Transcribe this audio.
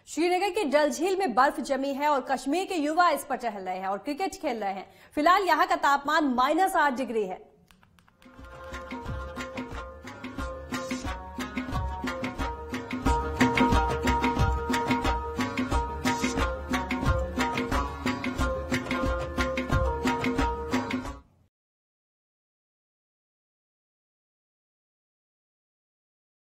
श्रीनगर की डल झील में बर्फ जमी है और कश्मीर के युवा इस पर टहल रहे हैं और क्रिकेट खेल रहे हैं। फिलहाल यहाँ का तापमान -8 डिग्री है।